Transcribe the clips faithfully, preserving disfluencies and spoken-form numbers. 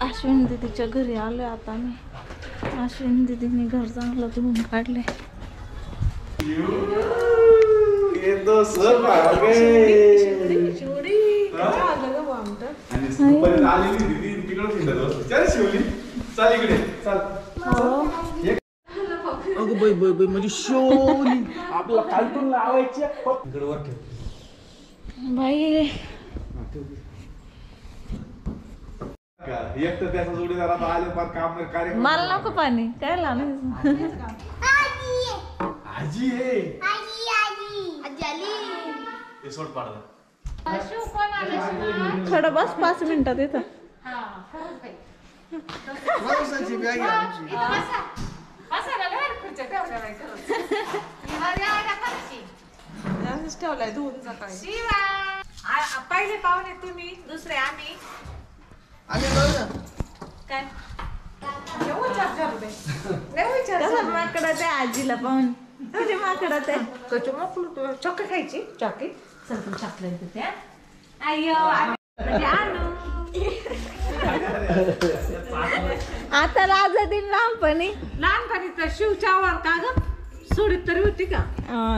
अश्विन दीदीच्या घरी आले आता मी। अश्विन दीदीने घर चांगलं धुवून काढले। ये तो सब आ गए शिवडी काय आलं ग आमचं आणि सुपर आलेली दीदी तिकडे फिरत चल शिवली चल इकडे चल अगं बाई बाई बाई म्हणजे शिवली आपला कालटून लावायची इकडे वर ठेव बाई एक तर त्याचा जोडीदार आता आले पण काम कार्य मला नको पाणी काय लावलं आजी आहे आजी आजी आजी आली ते सोड पाडला थोडं बस पाच मिनिटात येतं माणसाची बॅग आहे आमची ठेवलाय धुवून सकाळी पहिले पाहुणे तुम्ही दुसरे आम्ही आम्ही बघ काय कसं माकडा त्या आजीला पाहून तुझे माकडा ते चॉकलेट खायची चॉकलेट चल तू चॉकलेट देते अय्यो म्हणजे आणू आता राजा दिन लहानपणी लहानपणी तर शिवच्यावर का ग सोडीत तरी होती का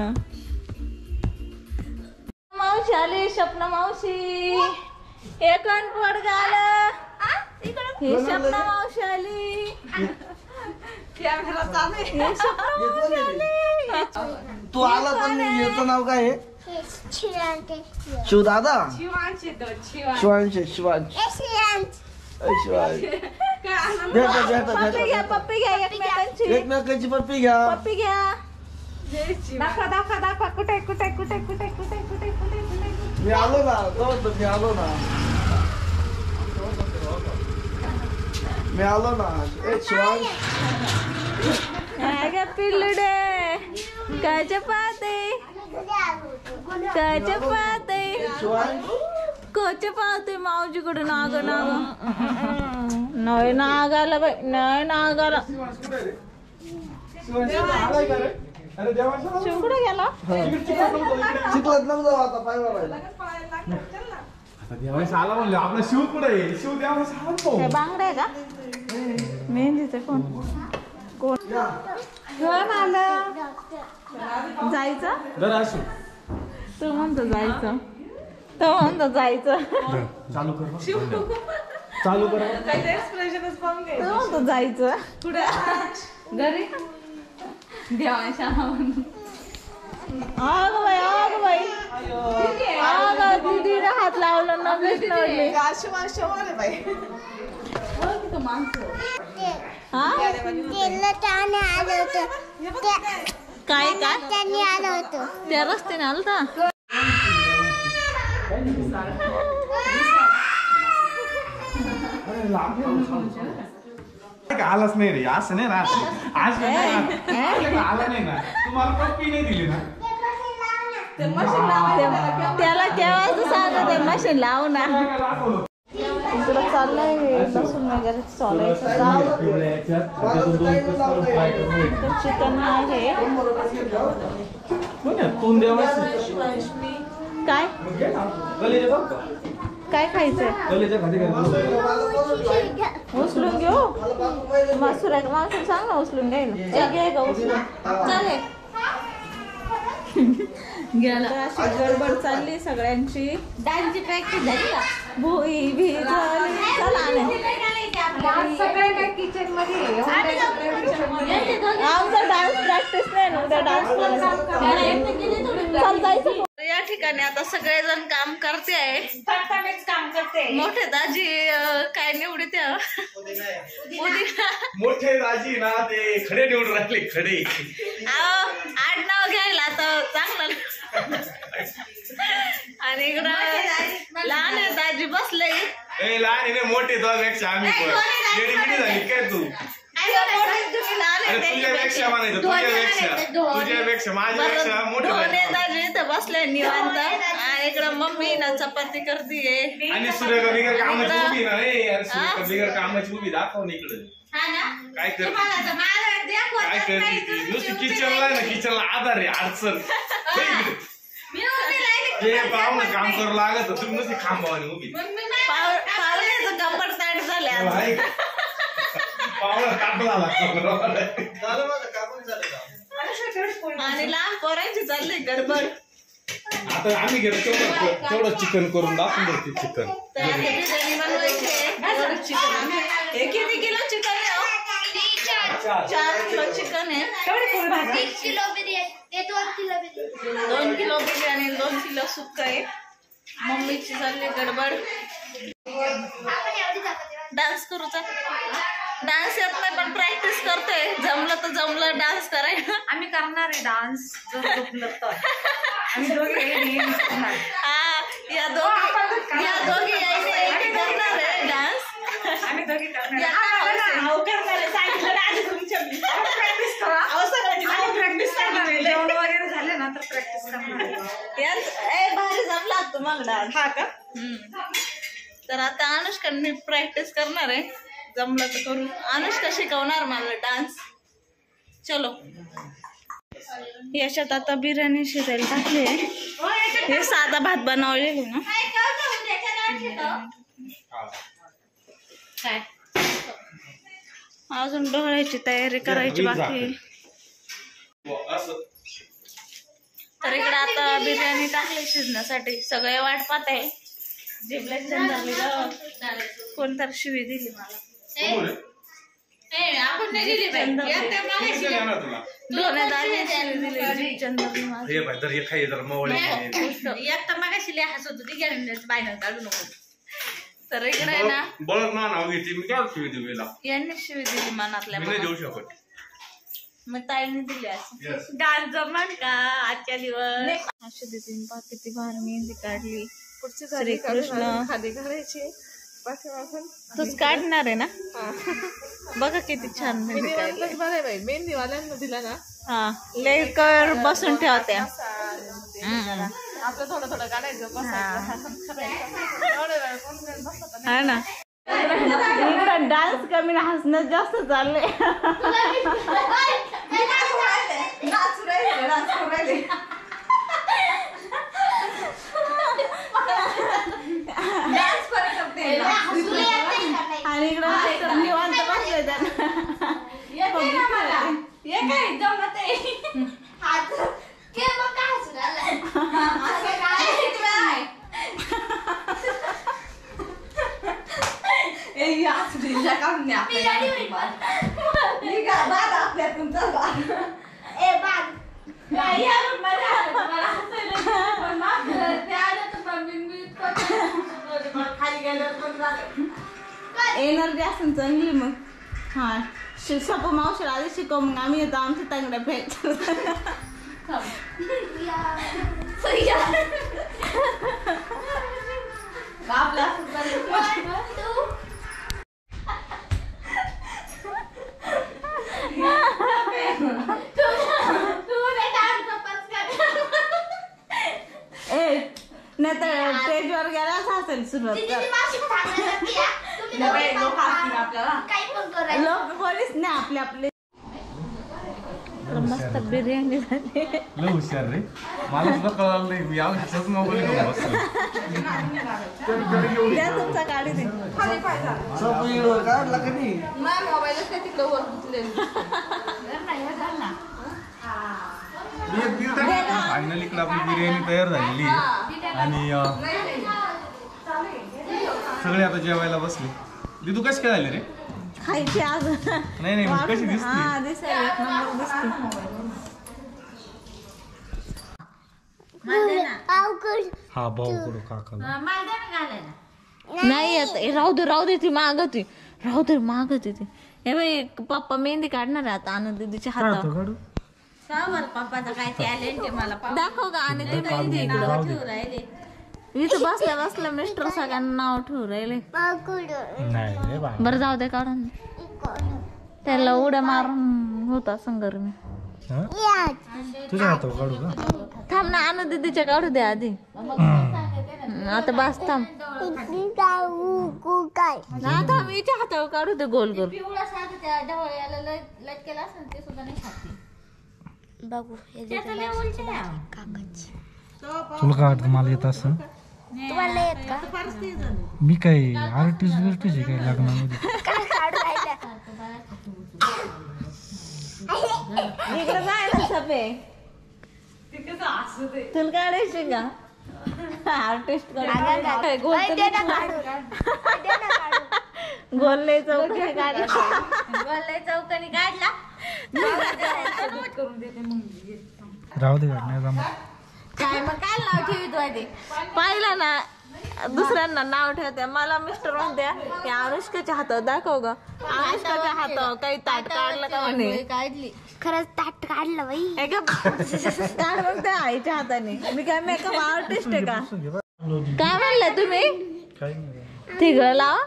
मावशी आली स्वप्न मावशी हे कोण पोट गाल हे स्वप्न मावशी आली कॅमेरा चालू हे स्वप्न मावशी आली तू आला पण याचं नाव काय आहे शिवांचे शिवदादा शिवांचे दोन शिवांचे शिवांचे शिवांचे शिवांचे पप्पी घ्या पप्पी घ्या एकमेकांची एकमेकांची पप्पी घ्या पप्पी घ्या दाखवा दाखवा दाखवा कुठे कुठे कुठे कुठे कुठे कुठे कुठे कुठे मी आलो ना तो मी आलो ना मी आलो ना ए शिवांश काय पिल्लुडे काय चपाते काय चपाते कोच पाहते मावजीकडून नाग नाग नाही नाग आला बाई नाही नाग आला शिव कुठे गेला चिखलात नको जाऊ आता पाय वाढायला आता देवास आला म्हणलं आपला शिव कुठे आहे शिव देवास आला पाहू हे बांगडा आहे का मेहंदीचे कोण कोण आलं जायचं जरा असू तू म्हणतो जायचं तो म्हणतो जायचं चालू कर चालू कर एक्सप्रेशनच पाहून घे तो म्हणतो जायचं पुढे घरी देवाशा आग बाई आग बाई आग दीदीने हात लावला नगेच नडले काय काय त्यांनी आलं होतं त्या रस्त्याने आलता आलाच नाही रे असं नाही ना आज आला नाही ना तुम्हाला पप्पी नाही दिली ना त्याला केव्हाच सांगा ते मशीन लावू ना इकडं चाललंय लसूण वगैरे चालायचं चिकन आहे काय काय खायचंय उचलून घेऊ मसूर आहे माणूस सांग ना उचलून घ्यायला घे का उचलून चालेल गेला अशी गडबड चालली सगळ्यांची डान्सची प्रॅक्टिस झाली का भोई भी झाली चला सगळे काय किचन मध्ये आमचा डान्स प्रॅक्टिस नाही ना उद्या डान्स चाल जायचं या ठिकाणी आता सगळेजण काम करते आहे काम करते मोठे दाजी काय निवडीत मोठे दाजी ना ते खडे निवडून राहिले खडे आडनाव घ्यायला तर चांगलं आणि इकडं लहान दाजी बसले लहान आहे मोठे तुझ्यापेक्षा आम्ही पण झाली काय तू तुझ्यापेक्षा म्हणायचं तुझ्यापेक्षा तुझ्यापेक्षा माझ्यापेक्षा मोठे दाजी इथं बसले निवांत आणि इकडं मम्मी ना चपाती करतीये आणि सूर्य बिगर कामाची उभी ना रे बिगर कामाची उभी दाखव ना इकडे काय कर काय करते नुसती किचनला ना किचनला आधार आहे अडचण पाहुणं काम करू लागत तुम्ही नुसती खांबावानी उभी पाहुण्याचं कंबर ताट झाले आज. पावला कापला लागला. झालं माझं कामच झालं का? आणि लहान पोरांची चालली गडबड. आता आम्ही गेलो तेवढं तेवढं चिकन करून दाखवून देते चिकन. तर आता बिर्याणी बनवायची आहे. चिकन हे किती किलो चिकन आहे हो? चार किलो चिकन आहे. एक किलो बिर्याणी ते दोन किलो बिर्याणी दोन किलो बिर्याणी दोन किलो सुक्क आहे. मम्मीची चालली गडबड. आपण एवढी जातो डान्स करूचा. डान्स येत नाही पण प्रॅक्टिस करतोय. जमलं तर जमलं डान्स करायला. आम्ही करणार आहे डान्स जर झोपलं तर आम्ही दोघे हा या दोघी या दोघी यायचे करणार आहे डान्स. आम्ही दोघे करणार या आहे. करणार आहे सांगितलं ना आधी तुमच्या प्रॅक्टिस करा. प्रॅक्टिस करणार आहे. जेवण वगैरे झाले ना तर प्रॅक्टिस करणार आहे. याच ए भारी जमला तुम्हाला डान्स. हा का तर आता अनुष्का मी प्रॅक्टिस करणार आहे. जमलं तर करू. अनुष्का शिकवणार मला डान्स. चलो याच्यात आता बिर्याणी शिजायला टाकली आहे. हे साधा भात बनवलेले ना. काय अजून डोळ्याची तयारी करायची बाकी. तर इकडे आता बिर्याणी टाकली शिजण्यासाठी. सगळे वाट पाहत आहे. जिबला झाली कोणतरी शिवी दिली मला. आपण नाही दिली हसत होती बायनं काढू नको. तर इकडे आहे ना नाव घेते मी काय शिवी देऊ यांनी शिवी दिली मनातल्या. देऊ शकत. मग ताईने दिली असं. डान्स जमणार का आजच्या दिवस. अशी दिदी पा किती भारी मेहंदी काढली. पुढची श्रीकृष्ण खाली घालायची पाठीमागून तूच काढणार आहे ना. बघा किती छान मेहंदी काढली. मेहंदीवाल्यांनाच बरं बाई मेहंदीवाल्यांना दिला ना हा लेकर बसून ठेवत्या. आपलं थोडं थोडं काढायचं हा ना. इकडं डान्स कमी ना हसणं जास्त चाललंय. आणि इकडं निवांत बसले त्यांना. एनर्जी असून चांगली मग. हा सपू मावशीला आधी शिकव मग आम्ही येतो आमच्या तांगड्या फेक. ए नाही तर स्टेजवर गेलाच असेल सुरुवात. लोक कोणीच नाही आपले आपले. मस्त बिर्याणी झाली. लय हुशार रे. मला सुद्धा कळलं नाही. मी ह्याचाच मोबाईल घेऊन बसलो. द्या तुमचा गाडी दे. काढला कधी मोबाईलच काय तिकडं वर फायनली इकडे आपली बिर्याणी तयार झालेली आहे. आणि सगळे आता जेवायला बसले. दिदू कशी काय झाली रे. खायची आज नाही नाही कशी दिसते. हा दिसायला एक नंबर दिसते. हा भाऊ कडू काका नाही येत. राहू दे राहू दे ती मागती. राहू दे मागती ती. हे बाई पप्पा मेहंदी काढणार आहे आता आनंद दीदीच्या हातावर. पप्पाचं काय टॅलेंट आहे मला दाखव का. आणि ते मेहंदी इकडं ठेवू राहिले. इथं बसल्या बसल्या मिस्टर सगळ्यांना नाव ठेवू राहिले. बरं जाऊ दे काढून. त्याला उड्या मारून होता संगर मी. तुझ्या हातावर काढू का. थांब ना आनंद दीदीच्या काढू दे आधी. आता बस थांब. थांब हिच्या हातावर काढू दे गोल गोल. बघू तुला काय वाटतं मला येत असं. तुम्हाला येत का मी काय आर्टिस्ट बिर्टिस्ट आहे काय लग्नामध्ये? काय काढू राहिल्या इकडे काय ना सपे तुला काढायची का आर्टिस्ट गोल्ले चौकणी काढला गोल्ले चौकणी काढला राहू दे नाही जमा. काय मग काय नाव ठेवित होते पाहिलं ना दुसऱ्यांना नाव ठेवते मला मिस्टर म्हणत्या की अनुष्काच्या हातावर दाखव ग अनुष्काच्या हातावर काही ताट काढलं का म्हणे काढली खरंच ताट काढलं बाई हे का काढ मग त्या आईच्या हाताने मी काय मेकअप आर्टिस्ट आहे का काय म्हणलं तुम्ही काही नाही. तिघ लाव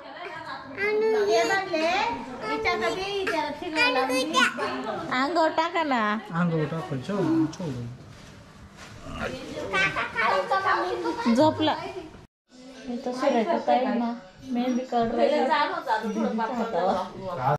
अंगावर टाका ना अंगावर टाकायचं चोल. झोपला मेहंदी काढ